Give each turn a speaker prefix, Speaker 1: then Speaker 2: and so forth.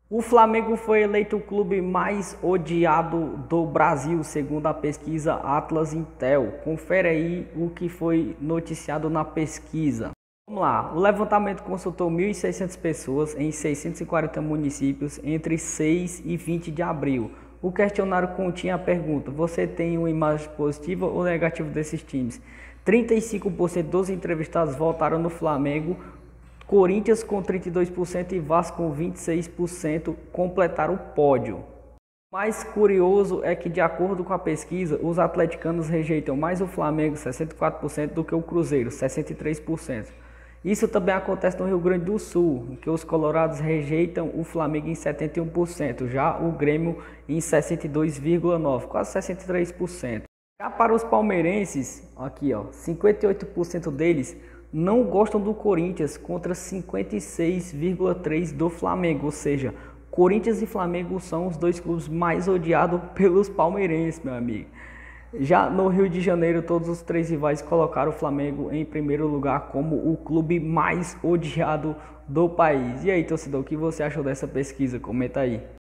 Speaker 1: O Flamengo foi eleito o clube mais odiado do Brasil, segundo a pesquisa Atlas Intel. Confere aí o que foi noticiado na pesquisa. Vamos lá, o levantamento consultou 1.600 pessoas em 640 municípios entre 6 e 20 de abril. O questionário continha a pergunta: você tem uma imagem positiva ou negativa desses times? 35% dos entrevistados votaram no Flamengo, Corinthians com 32% e Vasco com 26% completaram o pódio. O mais curioso é que, de acordo com a pesquisa, os atleticanos rejeitam mais o Flamengo, 64%, do que o Cruzeiro, 63%. Isso também acontece no Rio Grande do Sul, em que os colorados rejeitam o Flamengo em 71%, já o Grêmio em 62,9%, quase 63%. Já para os palmeirenses, aqui ó, 58% deles não gostam do Corinthians contra 56,3% do Flamengo, ou seja, Corinthians e Flamengo são os dois clubes mais odiados pelos palmeirenses, meu amigo. Já no Rio de Janeiro, todos os três rivais colocaram o Flamengo em primeiro lugar como o clube mais odiado do país. E aí, torcedor, o que você achou dessa pesquisa? Comenta aí.